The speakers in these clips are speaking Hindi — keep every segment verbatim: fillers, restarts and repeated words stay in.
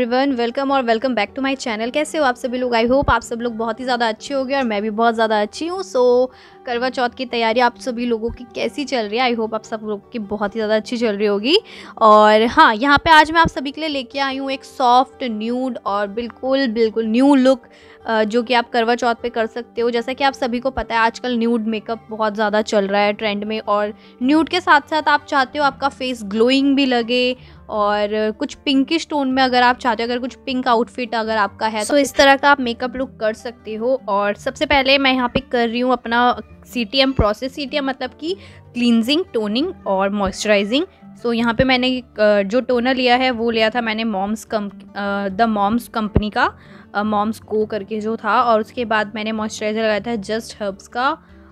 एवरीवन, वेलकम और welcome back to my channel. कैसे हो आप सभी लोग? आई होप आप सब लोग बहुत ही ज़्यादा अच्छे होंगे और मैं भी बहुत ज़्यादा अच्छी हूँ। सो so, करवा चौथ की तैयारी आप सभी लोगों की कैसी चल रही है? आई होप आप सब लोग की बहुत ही ज़्यादा अच्छी चल रही होगी। और हाँ, यहाँ पे आज मैं आप सभी के लिए लेके आई हूँ एक सॉफ्ट न्यूड और बिल्कुल बिल्कुल न्यू लुक जो कि आप करवा चौथ पे कर सकते हो। जैसा कि आप सभी को पता है, आजकल न्यूड मेकअप बहुत ज़्यादा चल रहा है ट्रेंड में, और न्यूड के साथ साथ आप चाहते हो आपका फेस ग्लोइंग भी लगे और कुछ पिंकिश टोन में अगर आप चाहते हो, अगर कुछ पिंक आउटफिट अगर आपका है तो इस तरह का आप मेकअप लुक कर सकते हो। और सबसे पहले मैं यहाँ पे कर रही हूँ अपना C T M process. C T M मतलब कि क्लींजिंग, टोनिंग और मॉइस्चराइजिंग। सो so, यहाँ पे मैंने जो टोनर लिया है वो लिया था मैंने moms come the moms company का, मॉम्स को करके जो था। और उसके बाद मैंने मॉइस्चराइज़र लगाया था जस्ट हर्ब्स का।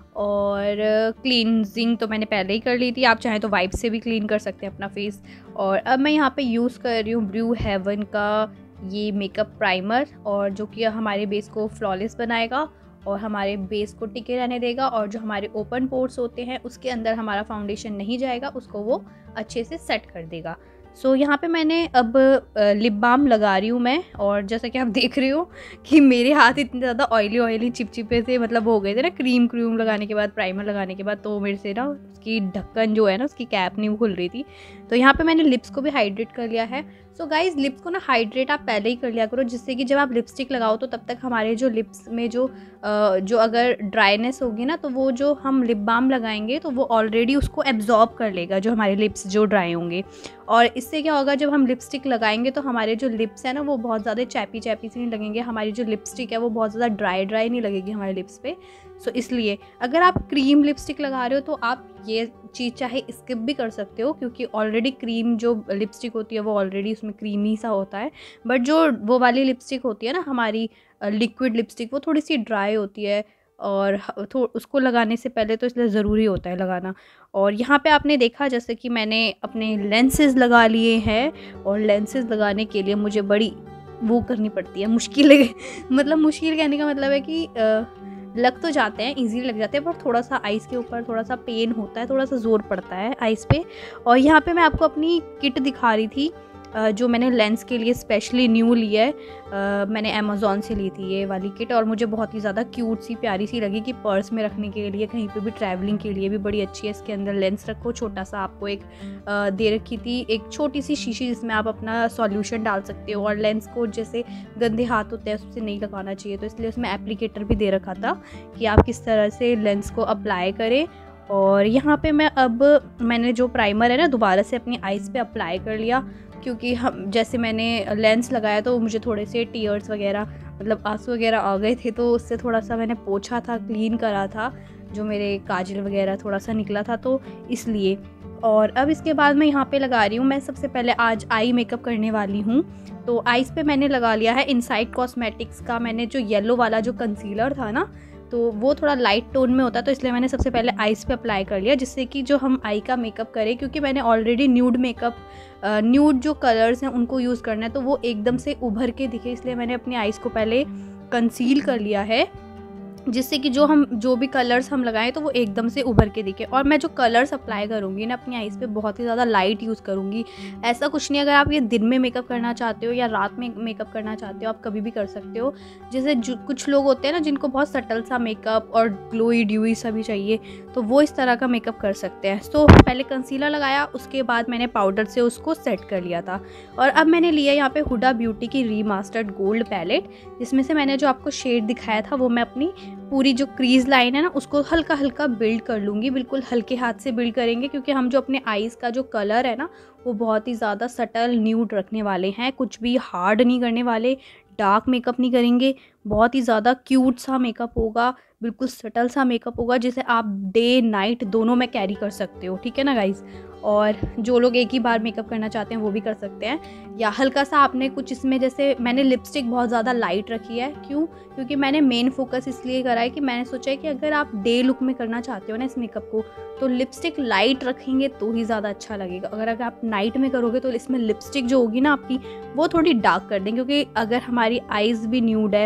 और क्लींजिंग तो मैंने पहले ही कर ली थी, आप चाहें तो वाइप से भी क्लीन कर सकते हैं अपना फेस। और अब मैं यहाँ पे यूज़ कर रही हूँ ब्लू हेवन का ये मेकअप प्राइमर, और जो कि हमारे बेस को फ्लॉलेस बनाएगा और हमारे बेस को टिके रहने देगा, और जो हमारे ओपन पोर्स होते हैं उसके अंदर हमारा फाउंडेशन नहीं जाएगा, उसको वो अच्छे से सेट कर देगा। सो so, यहाँ पे मैंने अब लिप बाम लगा रही हूँ मैं। और जैसा कि आप देख रहे हो कि मेरे हाथ इतने ज़्यादा ऑयली ऑयली चिपचिपे से मतलब हो गए थे ना, क्रीम क्रीम लगाने के बाद, प्राइमर लगाने के बाद, तो मेरे से ना उसकी ढक्कन जो है ना, उसकी कैप नहीं खुल रही थी। तो यहाँ पे मैंने लिप्स को भी हाइड्रेट कर लिया है। सो गाइज, लिप्स को ना हाइड्रेट आप पहले ही कर लिया करो, जिससे कि जब आप लिपस्टिक लगाओ तो तब तक हमारे जो लिप्स में जो जो अगर ड्राइनेस होगी ना, तो वो जो हम लिप बाम लगाएंगे तो वो ऑलरेडी उसको एब्जॉर्ब कर लेगा, जो हमारे लिप्स जो ड्राई होंगे। और इससे क्या होगा, जब हम लिपस्टिक लगाएंगे तो हमारे जो लिप्स है ना वो बहुत ज़्यादा चैपी चैपी से नहीं लगेंगे, हमारी जो लिपस्टिक है वो बहुत ज़्यादा ड्राई ड्राई नहीं लगेगी हमारे लिप्स पे। सो so, इसलिए अगर आप क्रीम लिपस्टिक लगा रहे हो तो आप ये चीज़ चाहे स्किप भी कर सकते हो, क्योंकि ऑलरेडी क्रीम जो लिपस्टिक होती है वो ऑलरेडी उसमें क्रीमी सा होता है। बट जो वो वाली लिपस्टिक होती है ना हमारी लिक्विड लिपस्टिक, वो थोड़ी सी ड्राई होती है और उसको लगाने से पहले तो इसलिए ज़रूरी होता है लगाना। और यहाँ पे आपने देखा जैसे कि मैंने अपने लेंसेज लगा लिए हैं, और लेंसेज लगाने के लिए मुझे बड़ी वो करनी पड़ती है, मुश्किल मतलब मुश्किल कहने का मतलब है कि आ, लग तो जाते हैं, इजीली लग जाते हैं, पर थोड़ा सा आइज़ के ऊपर थोड़ा सा पेन होता है, थोड़ा सा ज़ोर पड़ता है आइज़ पे। और यहाँ पे मैं आपको अपनी किट दिखा रही थी जो मैंने लेंस के लिए स्पेशली न्यू लिया है। मैंने अमेज़ॉन से ली थी ये वाली किट, और मुझे बहुत ही ज़्यादा क्यूट सी प्यारी सी लगी कि पर्स में रखने के लिए, कहीं पे भी ट्रैवलिंग के लिए भी बड़ी अच्छी है। इसके अंदर लेंस रखो, छोटा सा आपको एक दे रखी थी एक छोटी सी शीशी जिसमें आप अपना सॉल्यूशन डाल सकते हो। और लेंस को जैसे गंदे हाथ होते हैं उससे नहीं लगाना चाहिए, तो इसलिए उसमें एप्लीकेटर भी दे रखा था कि आप किस तरह से लेंस को अप्लाई करें। और यहाँ पे मैं अब मैंने जो प्राइमर है ना दोबारा से अपनी आइज़ पे अप्लाई कर लिया, क्योंकि हम जैसे मैंने लेंस लगाया तो मुझे थोड़े से टीयर्स वगैरह मतलब आंसू वगैरह आ गए थे, तो उससे थोड़ा सा मैंने पोछा था, क्लीन करा था, जो मेरे काजल वगैरह थोड़ा सा निकला था, तो इसलिए। और अब इसके बाद मैं यहाँ पे लगा रही हूँ, मैं सबसे पहले आज आई मेकअप करने वाली हूँ। तो आइज़ पे मैंने लगा लिया है इनसाइड कॉस्मेटिक्स का, मैंने जो येलो वाला जो कंसीलर था ना, तो वो थोड़ा लाइट टोन में होता है, तो इसलिए मैंने सबसे पहले आइज़ पे अप्लाई कर लिया, जिससे कि जो हम आई का मेकअप करें, क्योंकि मैंने ऑलरेडी न्यूड मेकअप न्यूड जो कलर्स हैं उनको यूज़ करना है, तो वो एकदम से उभर के दिखे, इसलिए मैंने अपनी आइज़ को पहले कंसील कर लिया है, जिससे कि जो हम जो भी कलर्स हम लगाएं तो वो एकदम से उभर के दिखे। और मैं जो कलर्स अप्लाई करूँगी ना अपनी आइज़ पे, बहुत ही ज़्यादा लाइट यूज़ करूँगी। ऐसा कुछ नहीं, अगर आप ये दिन में मेकअप करना चाहते हो या रात में मेकअप करना चाहते हो, आप कभी भी कर सकते हो। जैसे कुछ लोग होते हैं ना जिनको बहुत सटल सा मेकअप और ग्लोई ड्यूई सा भी चाहिए, तो वो इस तरह का मेकअप कर सकते हैं। तो पहले कंसीलर लगाया, उसके बाद मैंने पाउडर से उसको सेट कर लिया था। और अब मैंने लिया यहाँ पे हुडा ब्यूटी की रीमास्टर्ड गोल्ड पैलेट, जिसमें से मैंने जो आपको शेड दिखाया था वो मैं अपनी पूरी जो क्रीज लाइन है ना उसको हल्का हल्का बिल्ड कर लूँगी, बिल्कुल हल्के हाथ से बिल्ड करेंगे, क्योंकि हम जो अपने आईज़ का जो कलर है ना वो बहुत ही ज़्यादा सटल न्यूड रखने वाले हैं, कुछ भी हार्ड नहीं करने वाले, डार्क मेकअप नहीं करेंगे, बहुत ही ज़्यादा क्यूट सा मेकअप होगा, बिल्कुल सटल सा मेकअप होगा, जिसे आप डे नाइट दोनों में कैरी कर सकते हो। ठीक है ना गाइज़? और जो लोग एक ही बार मेकअप करना चाहते हैं वो भी कर सकते हैं। या हल्का सा आपने कुछ इसमें, जैसे मैंने लिपस्टिक बहुत ज़्यादा लाइट रखी है, क्यों? क्योंकि मैंने मेन फोकस इसलिए करा है कि मैंने सोचा है कि अगर आप डे लुक में करना चाहते हो ना इस मेकअप को, तो लिपस्टिक लाइट रखेंगे तो ही ज़्यादा अच्छा लगेगा। अगर अगर आप नाइट में करोगे तो इसमें लिपस्टिक जो होगी ना आपकी वो थोड़ी डार्क कर दें, क्योंकि अगर हमारी आइज़ भी न्यूड है तो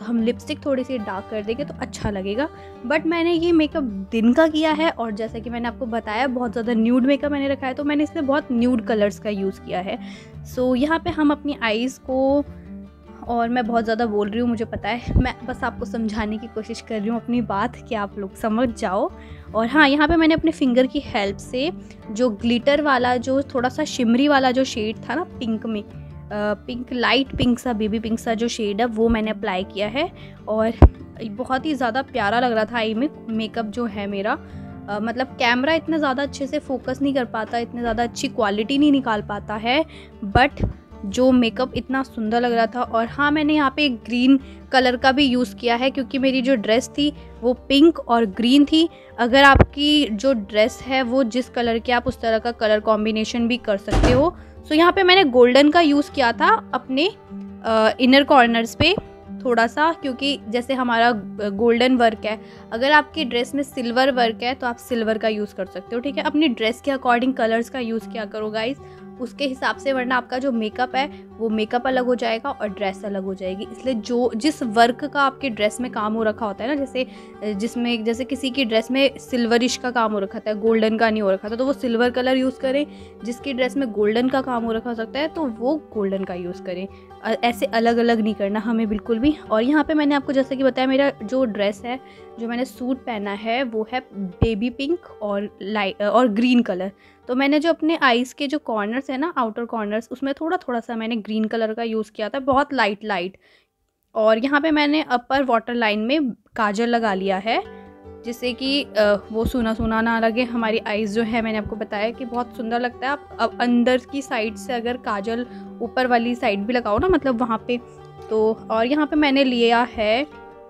तो हम लिपस्टिक थोड़ी सी डार्क कर देंगे तो अच्छा लगेगा। बट मैंने ये मेकअप दिन का किया है और जैसा कि मैंने आपको बताया बहुत ज़्यादा न्यूड मेकअप मैंने रखा है, तो मैंने इसमें बहुत न्यूड कलर्स का यूज़ किया है। सो यहाँ पे हम अपनी आईज़ को, और मैं बहुत ज़्यादा बोल रही हूँ मुझे पता है, मैं बस आपको समझाने की कोशिश कर रही हूँ अपनी बात कि आप लोग समझ जाओ। और हाँ, यहाँ पे मैंने अपने फिंगर की हेल्प से जो ग्लिटर वाला, जो थोड़ा सा शिमरी वाला जो शेड था ना पिंक में, पिंक लाइट पिंक सा, बेबी पिंक सा जो शेड है, वो मैंने अप्लाई किया है। और बहुत ही ज़्यादा प्यारा लग रहा था आई में मेकअप जो है मेरा। Uh, मतलब कैमरा इतना ज़्यादा अच्छे से फोकस नहीं कर पाता, इतने ज़्यादा अच्छी क्वालिटी नहीं निकाल पाता है, बट जो मेकअप इतना सुंदर लग रहा था। और हाँ, मैंने यहाँ पे ग्रीन कलर का भी यूज़ किया है क्योंकि मेरी जो ड्रेस थी वो पिंक और ग्रीन थी। अगर आपकी जो ड्रेस है वो जिस कलर की, आप उस तरह का कलर कॉम्बिनेशन भी कर सकते हो। सो यहाँ पे मैंने गोल्डन का यूज़ किया था अपने इनर कॉर्नर्स पे थोड़ा सा, क्योंकि जैसे हमारा गोल्डन वर्क है, अगर आपकी ड्रेस में सिल्वर वर्क है तो आप सिल्वर का यूज़ कर सकते हो, ठीक है। अपनी ड्रेस के अकॉर्डिंग कलर्स का यूज़ किया करो गाइस, उसके हिसाब से, वरना आपका जो मेकअप है वो मेकअप अलग हो जाएगा और ड्रेस अलग हो जाएगी। इसलिए जो जिस वर्क का आपके ड्रेस में काम हो रखा होता है ना, जैसे जिसमें जैसे किसी की ड्रेस में सिल्वरिश का काम हो रखा था, गोल्डन का नहीं हो रखा था, तो वो सिल्वर कलर यूज़ करें। जिसकी ड्रेस में गोल्डन का काम हो रखा हो सकता है तो वो गोल्डन का यूज़ करें। ऐसे अलग अलग नहीं करना हमें बिल्कुल भी। और यहाँ पे मैंने आपको जैसे कि बताया, मेरा जो ड्रेस है, जो मैंने सूट पहना है वो है बेबी पिंक और लाइट और ग्रीन कलर। तो मैंने जो अपने आईज़ के जो कॉर्नर्स है ना, आउटर कॉर्नर्स, उसमें थोड़ा थोड़ा सा मैंने ग्रीन कलर का यूज़ किया था, बहुत लाइट लाइट। और यहाँ पे मैंने अपर वाटर लाइन में काजल लगा लिया है, जिससे कि वो सूना सूना ना लगे। हमारी आईज़ जो है, मैंने आपको बताया कि बहुत सुंदर लगता है। आप अब अंदर की साइड से अगर काजल ऊपर वाली साइड भी लगाओ ना, मतलब वहाँ पे तो। और यहाँ पे मैंने लिया है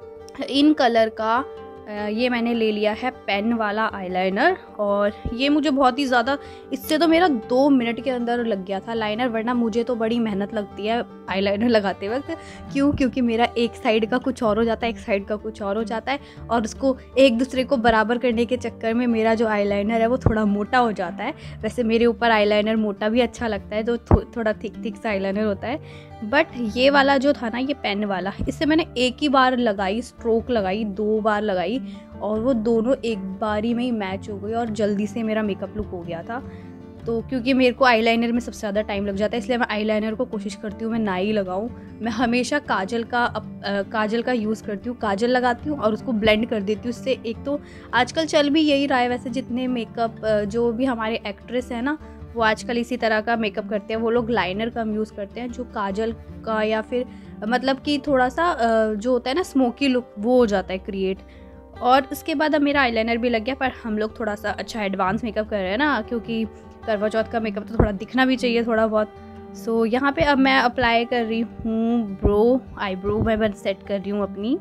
इन कलर का, ये मैंने ले लिया है पेन वाला आईलाइनर। और ये मुझे बहुत ही ज़्यादा, इससे तो मेरा दो मिनट के अंदर लग गया था लाइनर, वरना मुझे तो बड़ी मेहनत लगती है आईलाइनर लगाते वक्त। क्यों? क्योंकि मेरा एक साइड का कुछ और हो जाता है, एक साइड का कुछ और हो जाता है, और उसको एक दूसरे को बराबर करने के चक्कर में मेरा जो आईलाइनर है वो थोड़ा मोटा हो जाता है। वैसे मेरे ऊपर आईलाइनर मोटा भी अच्छा लगता है, जो थो, थोड़ा थिक थिक सा आईलाइनर होता है। बट ये वाला जो था ना, ये पेन वाला, इससे मैंने एक ही बार लगाई, स्ट्रोक लगाई, दो बार लगाई, और वो दोनों एक बारी में ही मैच हो गई और जल्दी से मेरा मेकअप लुक हो गया था। तो क्योंकि मेरे को आईलाइनर में सबसे ज़्यादा टाइम लग जाता है, इसलिए मैं आईलाइनर को कोशिश करती हूँ मैं ना ही लगाऊँ। मैं हमेशा काजल का अप, आ, काजल का यूज़ करती हूँ, काजल लगाती हूँ और उसको ब्लेंड कर देती हूँ। इससे एक तो आजकल चल भी यही रहा है, वैसे जितने मेकअप जो भी हमारे एक्ट्रेस हैं ना, वो आजकल इसी तरह का मेकअप करते हैं। वो लोग लाइनर कम यूज़ करते हैं, जो काजल का या फिर मतलब कि थोड़ा सा जो होता है ना स्मोकी लुक, वो हो जाता है क्रिएट। और उसके बाद अब मेरा आईलाइनर भी लग गया, पर हम लोग थोड़ा सा अच्छा एडवांस मेकअप कर रहे हैं ना, क्योंकि करवा चौथ का मेकअप तो थोड़ा दिखना भी चाहिए थोड़ा बहुत। सो so, यहाँ पे अब मैं अप्लाई कर रही हूँ ब्रो, आईब्रो मैं सेट कर रही हूँ अपनी।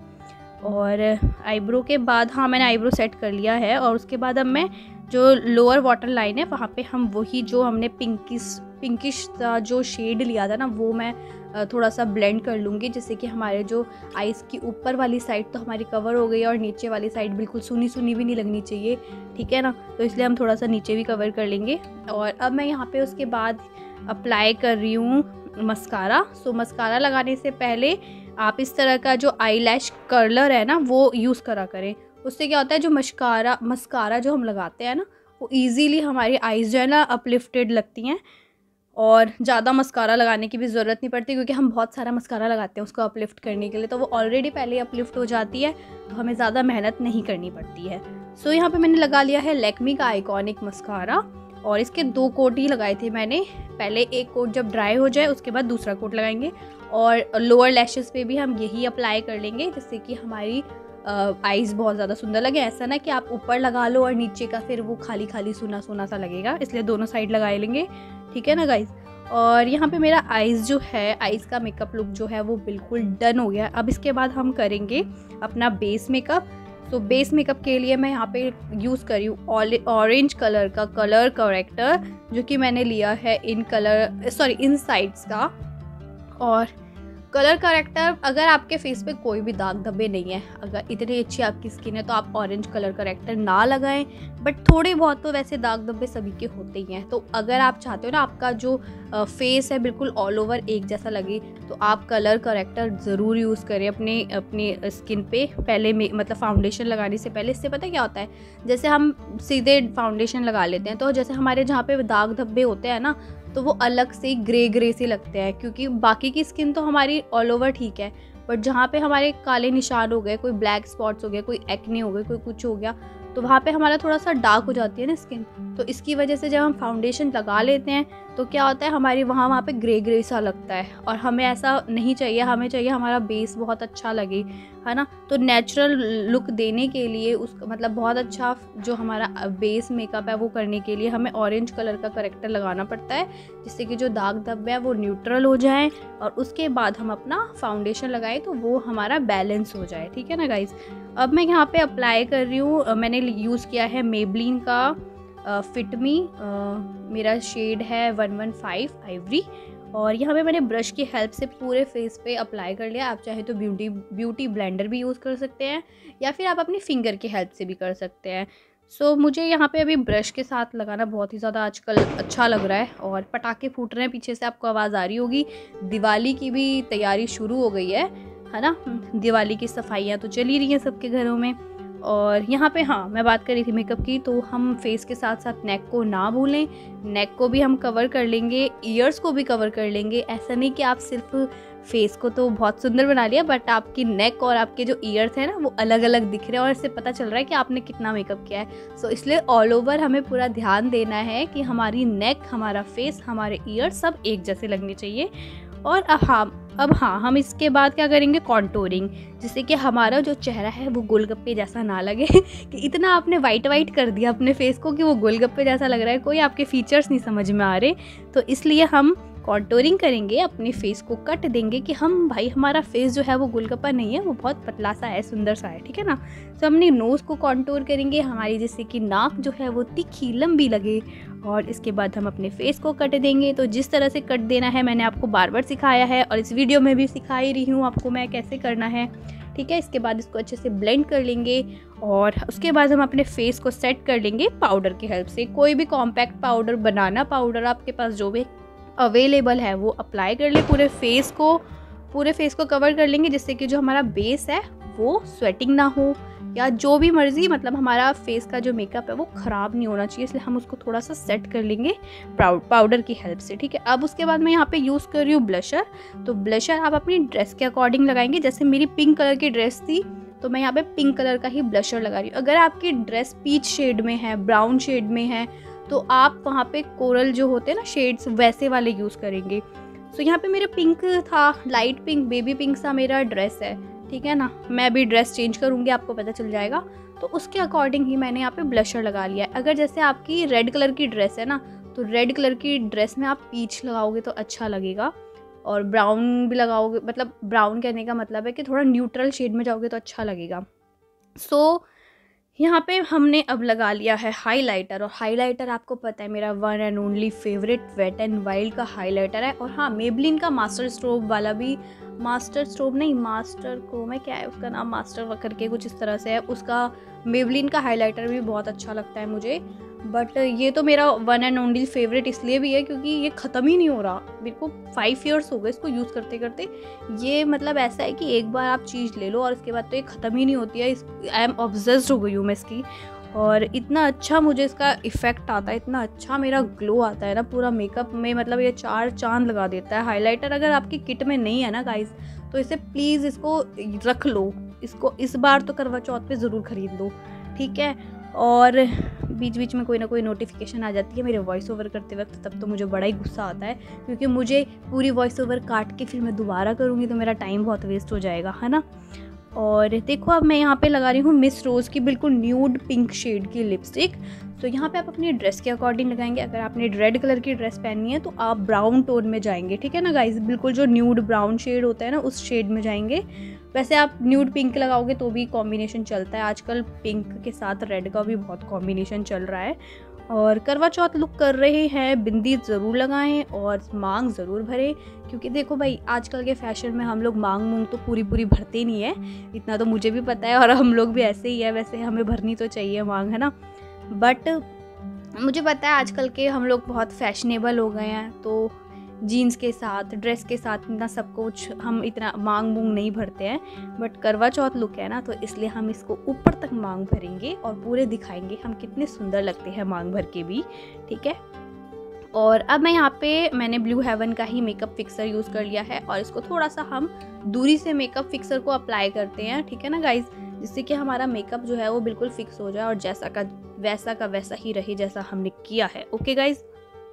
और आईब्रो के बाद, हाँ मैंने आईब्रो सेट कर लिया है। और उसके बाद अब मैं जो लोअर वाटर लाइन है वहाँ पे हम वही जो हमने पिंकिश पिंकिश सा जो शेड लिया था ना, वो मैं थोड़ा सा ब्लेंड कर लूँगी, जिससे कि हमारे जो आइज़ की ऊपर वाली साइड तो हमारी कवर हो गई और नीचे वाली साइड बिल्कुल सुनी सुनी भी नहीं लगनी चाहिए, ठीक है ना। तो इसलिए हम थोड़ा सा नीचे भी कवर कर लेंगे। और अब मैं यहाँ पे उसके बाद अप्लाई कर रही हूँ मस्कारा। सो मस्कारा लगाने से पहले आप इस तरह का जो आईलैश कर्लर है ना, वो यूज़ करा करें। उससे क्या होता है, जो मस्कारा मस्कारा जो हम लगाते हैं ना, वो इजीली हमारी आईज़ जो है ना अपलिफ्टेड लगती हैं, और ज़्यादा मस्कारा लगाने की भी ज़रूरत नहीं पड़ती, क्योंकि हम बहुत सारा मस्कारा लगाते हैं उसको अपलिफ्ट करने के लिए, तो वो ऑलरेडी पहले अपलिफ्ट हो जाती है, तो हमें ज़्यादा मेहनत नहीं करनी पड़ती है। सो so, यहाँ पे मैंने लगा लिया है लैक्मी का आइकॉनिक मस्कारा, और इसके दो कोट ही लगाए थे मैंने। पहले एक कोट जब ड्राई हो जाए उसके बाद दूसरा कोट लगाएंगे, और लोअर लैशेस पे भी हम यही अप्लाई कर लेंगे, जिससे कि हमारी आईज़ बहुत ज़्यादा सुंदर लगे। ऐसा ना कि आप ऊपर लगा लो और नीचे का फिर वो खाली खाली सुना सुना सा लगेगा, इसलिए दोनों साइड लगा लेंगे, ठीक है ना गाइज। और यहाँ पे मेरा आईज़ जो है, आईज़ का मेकअप लुक जो है वो बिल्कुल डन हो गया। अब इसके बाद हम करेंगे अपना बेस मेकअप। तो बेस मेकअप के लिए मैं यहाँ पे यूज़ कर रही हूँ ऑरेंज कलर का कलर करेक्टर, जो कि मैंने लिया है इन कलर सॉरी इन साइड्स का। और कलर करेक्टर, अगर आपके फेस पे कोई भी दाग धब्बे नहीं है, अगर इतनी अच्छी आपकी स्किन है, तो आप ऑरेंज कलर करेक्टर ना लगाएं। बट थोड़े बहुत तो वैसे दाग धब्बे सभी के होते ही हैं। तो अगर आप चाहते हो ना आपका जो फेस है बिल्कुल ऑल ओवर एक जैसा लगे, तो आप कलर करेक्टर ज़रूर यूज़ करें अपने अपनी स्किन पे पहले में, मतलब फाउंडेशन लगाने से पहले। इससे पता क्या होता है, जैसे हम सीधे फाउंडेशन लगा लेते हैं, तो जैसे हमारे जहाँ पे दाग धब्बे होते हैं ना, तो वो अलग से ग्रे ग्रे से लगते हैं, क्योंकि बाकी की स्किन तो हमारी ऑल ओवर ठीक है, बट जहाँ पे हमारे काले निशान हो गए, कोई ब्लैक स्पॉट्स हो गए, कोई एक्ने हो गए, कोई कुछ हो गया, तो वहाँ पे हमारा थोड़ा सा डार्क हो जाती है ना स्किन। तो इसकी वजह से जब हम फाउंडेशन लगा लेते हैं तो क्या होता है, हमारी वहाँ वहाँ पे ग्रे ग्रे सा लगता है, और हमें ऐसा नहीं चाहिए। हमें चाहिए हमारा बेस बहुत अच्छा लगे, है ना। तो नेचुरल लुक देने के लिए, उस मतलब बहुत अच्छा जो हमारा बेस मेकअप है वो करने के लिए हमें ऑरेंज कलर का करेक्टर लगाना पड़ता है, जिससे कि जो दाग धब्बे हैं वो न्यूट्रल हो जाएं, और उसके बाद हम अपना फाउंडेशन लगाएं तो वो हमारा बैलेंस हो जाए। ठीक है ना गाइज़। अब मैं यहाँ पे अप्लाई कर रही हूँ, मैंने यूज़ किया है मेबलिन का फिट मी, मेरा शेड है वन वन फाइव आइवरी, और यहाँ पे मैंने ब्रश की हेल्प से पूरे फेस पे अप्लाई कर लिया। आप चाहे तो ब्यूटी ब्यूटी ब्लेंडर भी यूज़ कर सकते हैं, या फिर आप अपनी फिंगर की हेल्प से भी कर सकते हैं। सो so, मुझे यहाँ पे अभी ब्रश के साथ लगाना बहुत ही ज़्यादा आजकल अच्छा लग रहा है। और पटाखे फूट रहे हैं पीछे से, आपको आवाज़ आ रही होगी। दिवाली की भी तैयारी शुरू हो गई है है ना। दिवाली की सफाइयाँ तो चल ही रही हैं सबके घरों में। और यहाँ पे हाँ, मैं बात कर रही थी मेकअप की, तो हम फेस के साथ साथ नेक को ना भूलें। नेक को भी हम कवर कर लेंगे, ईयर्स को भी कवर कर लेंगे। ऐसा नहीं कि आप सिर्फ फेस को तो बहुत सुंदर बना लिया, बट आपकी नेक और आपके जो ईयर्स हैं ना वो अलग अलग दिख रहे हैं, और इससे पता चल रहा है कि आपने कितना मेकअप किया है। सो इसलिए ऑल ओवर हमें पूरा ध्यान देना है कि हमारी नेक, हमारा फेस, हमारे ईयर्स सब एक जैसे लगने चाहिए। और हाँ, अब हाँ, हम इसके बाद क्या करेंगे, कॉन्टोरिंग, जिससे कि हमारा जो चेहरा है वो गोलगप्पे जैसा ना लगे कि इतना आपने वाइट वाइट कर दिया अपने फेस को कि वो गोलगप्पे जैसा लग रहा है, कोई आपके फीचर्स नहीं समझ में आ रहे। तो इसलिए हम कॉन्टोरिंग करेंगे, अपने फेस को कट देंगे कि हम भाई हमारा फेस जो है वो गोलगप्पा नहीं है, वो बहुत पतला सा है, सुंदर सा है। ठीक है ना। तो हमने नोज़ को कॉन्टोर करेंगे हमारी, जिससे कि नाक जो है वो तिखी लंबी लगे, और इसके बाद हम अपने फेस को कट देंगे। तो जिस तरह से कट देना है मैंने आपको बार बार सिखाया है, और इस वीडियो में भी सिखा ही रही हूँ आपको मैं कैसे करना है। ठीक है। इसके बाद इसको अच्छे से ब्लेंड कर लेंगे, और उसके बाद हम अपने फेस को सेट कर लेंगे पाउडर की हेल्प से। कोई भी कॉम्पैक्ट पाउडर, बनाना पाउडर, आपके पास जो भी अवेलेबल है वो अप्लाई कर ले। पूरे फेस को पूरे फेस को कवर कर लेंगे, जिससे कि जो हमारा बेस है वो स्वेटिंग ना हो, या जो भी मर्जी, मतलब हमारा फेस का जो मेकअप है वो ख़राब नहीं होना चाहिए, इसलिए हम उसको थोड़ा सा सेट कर लेंगे पाउडर की हेल्प से। ठीक है। अब उसके बाद मैं यहाँ पे यूज़ कर रही हूँ ब्लशर। तो ब्लशर आप अपनी ड्रेस के अकॉर्डिंग लगाएंगे। जैसे मेरी पिंक कलर की ड्रेस थी, तो मैं यहाँ पे पिंक कलर का ही ब्लशर लगा रही हूँ। अगर आपकी ड्रेस पीच शेड में है, ब्राउन शेड में है, तो आप वहाँ पे कोरल जो होते हैं ना शेड्स, वैसे वाले यूज़ करेंगे। सो so, यहाँ पे मेरा पिंक था, लाइट पिंक, बेबी पिंक सा मेरा ड्रेस है। ठीक है ना। मैं भी ड्रेस चेंज करूँगी, आपको पता चल जाएगा। तो उसके अकॉर्डिंग ही मैंने यहाँ पे ब्लशर लगा लिया है। अगर जैसे आपकी रेड कलर की ड्रेस है ना, तो रेड कलर की ड्रेस में आप पीच लगाओगे तो अच्छा लगेगा, और ब्राउन भी लगाओगे, मतलब ब्राउन कहने का मतलब है कि थोड़ा न्यूट्रल शेड में जाओगे तो अच्छा लगेगा। सो so, यहाँ पे हमने अब लगा लिया है हाइलाइटर। और हाइलाइटर आपको पता है मेरा one and only favourite wet and wild का हाइलाइटर है। और हाँ, मेबलिन का मास्टर स्ट्रोब वाला भी, मास्टर स्ट्रोब नहीं, मास्टर को मैं क्या है उसका नाम, मास्टर करके कुछ इस तरह से है, उसका मेबलिन का हाइलाइटर भी बहुत अच्छा लगता है मुझे। बट ये तो मेरा वन एंड ओनली फेवरेट इसलिए भी है क्योंकि ये ख़त्म ही नहीं हो रहा। मेरे को फाइव इयर्स हो गए इसको यूज़ करते करते। ये मतलब ऐसा है कि एक बार आप चीज़ ले लो और उसके बाद तो ये ख़त्म ही नहीं होती है। आई एम ऑब्सेस्ड हो गई हूँ मैं इसकी, और इतना अच्छा मुझे इसका इफ़ेक्ट आता है, इतना अच्छा मेरा ग्लो आता है ना पूरा मेकअप में, मतलब ये चार चांद लगा देता है। हाइलाइटर अगर आपकी किट में नहीं है ना गाइस, तो इसे प्लीज़ इसको रख लो, इसको इस बार तो करवा चौथ पे ज़रूर ख़रीद लो। ठीक है। और बीच बीच में कोई ना कोई नोटिफिकेशन आ जाती है मेरे वॉइस ओवर करते वक्त, तब तो मुझे बड़ा ही गुस्सा आता है, क्योंकि मुझे पूरी वॉइस ओवर काट के फिर मैं दोबारा करूँगी तो मेरा टाइम बहुत वेस्ट हो जाएगा, है ना। और देखो अब मैं यहाँ पे लगा रही हूँ मिस रोज़ की बिल्कुल न्यूड पिंक शेड की लिपस्टिक। तो यहाँ पे आप अपनी ड्रेस के अकॉर्डिंग लगाएंगे। अगर आपने रेड कलर की ड्रेस पहननी है तो आप ब्राउन टोन में जाएंगे। ठीक है ना गाइस, बिल्कुल जो न्यूड ब्राउन शेड होता है ना उस शेड में जाएंगे। वैसे आप न्यूड पिंक लगाओगे तो भी कॉम्बिनेशन चलता है, आजकल पिंक के साथ रेड का भी बहुत कॉम्बिनेशन चल रहा है। और करवा चौथ लुक कर रहे हैं, बिंदी ज़रूर लगाएं और मांग ज़रूर भरें, क्योंकि देखो भाई आजकल के फैशन में हम लोग मांग मूंग तो पूरी पूरी भरते नहीं है, इतना तो मुझे भी पता है और हम लोग भी ऐसे ही है, वैसे हमें भरनी तो चाहिए मांग, है ना। बट मुझे पता है आजकल के हम लोग बहुत फैशनेबल हो गए हैं, तो जीन्स के साथ ड्रेस के साथ इतना सब कुछ हम इतना मांग मूंग नहीं भरते हैं। बट करवा चौथ लुक है ना, तो इसलिए हम इसको ऊपर तक मांग भरेंगे और पूरे दिखाएंगे हम कितने सुंदर लगते हैं मांग भर के भी, ठीक है। और अब मैं यहाँ पे मैंने ब्लू हेवन का ही मेकअप फिक्सर यूज़ कर लिया है और इसको थोड़ा सा हम दूरी से मेकअप फिक्सर को अप्लाई करते हैं, ठीक है ना गाइज, जिससे कि हमारा मेकअप जो है वो बिल्कुल फिक्स हो जाए और जैसा का वैसा का वैसा ही रहे जैसा हमने किया है। ओके गाइज,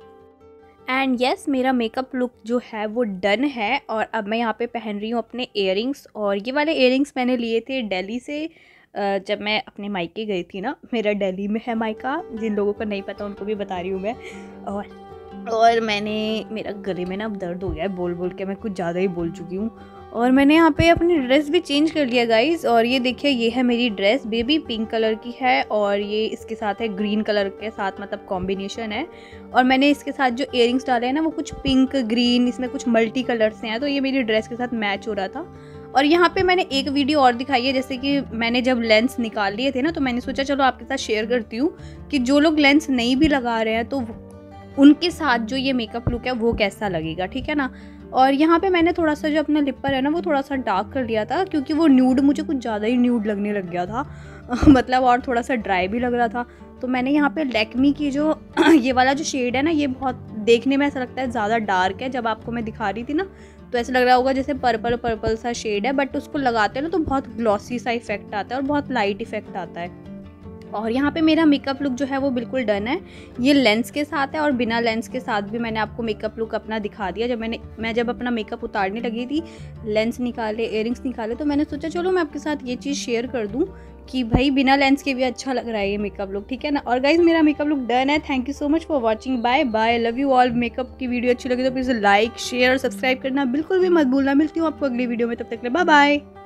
एंड यस मेरा मेकअप लुक जो है वो डन है। और अब मैं यहाँ पे पहन रही हूँ अपने इयररिंग्स, और ये वाले इयररिंग्स मैंने लिए थे दिल्ली से जब मैं अपने मायके गई थी ना, मेरा दिल्ली में है मायका, जिन लोगों को नहीं पता उनको भी बता रही हूँ मैं। और और मैंने मेरा गले में ना अब दर्द हो गया है बोल बोल के, मैं कुछ ज़्यादा ही बोल चुकी हूँ। और मैंने यहाँ पे अपनी ड्रेस भी चेंज कर लिया गाइस, और ये देखिए ये है मेरी ड्रेस, बेबी पिंक कलर की है और ये इसके साथ है ग्रीन कलर के साथ, मतलब कॉम्बिनेशन है। और मैंने इसके साथ जो इयररिंग्स डाले हैं ना वो कुछ पिंक ग्रीन, इसमें कुछ मल्टी कलर से हैं, तो ये मेरी ड्रेस के साथ मैच हो रहा था। और यहाँ पे मैंने एक वीडियो और दिखाई है, जैसे कि मैंने जब लेंस निकाल लिए थे ना, तो मैंने सोचा चलो आपके साथ शेयर करती हूँ कि जो लोग लेंस नहीं भी लगा रहे हैं तो उनके साथ जो ये मेकअप लुक है वो कैसा लगेगा, ठीक है ना। और यहाँ पे मैंने थोड़ा सा जो अपना लिपर है ना वो थोड़ा सा डार्क कर लिया था, क्योंकि वो न्यूड मुझे कुछ ज़्यादा ही न्यूड लगने लग गया था मतलब, और थोड़ा सा ड्राई भी लग रहा था। तो मैंने यहाँ पे लैक्मी की जो ये वाला जो शेड है ना, ये बहुत देखने में ऐसा लगता है ज़्यादा डार्क है, जब आपको मैं दिखा रही थी ना तो ऐसा लग रहा होगा जैसे पर्पल पर्पल सा शेड है, बट उसको लगाते हैं ना तो बहुत ग्लॉसी सा इफेक्ट आता है और बहुत लाइट इफेक्ट आता है। और यहाँ पे मेरा मेकअप लुक जो है वो बिल्कुल डन है, ये लेंस के साथ है और बिना लेंस के साथ भी मैंने आपको मेकअप लुक अपना दिखा दिया। जब मैंने मैं जब अपना मेकअप उतारने लगी थी, लेंस निकाले इयररिंग्स निकाले, तो मैंने सोचा चलो मैं आपके साथ ये चीज़ शेयर कर दूँ कि भाई बिना लेंस के भी अच्छा लग रहा है ये मेकअप लुक, ठीक है ना। और गाइज मेरा मेकअप लुक डन है, thank you so much for watching, bye bye, love you all. Makeup की वीडियो अच्छी लगी तो प्लीज़ लाइक शेयर और सब्सक्राइब करना बिल्कुल भी मत भूलना। मिलती हूँ आपको अगली वीडियो में, तब तक के लिए बाय बाय।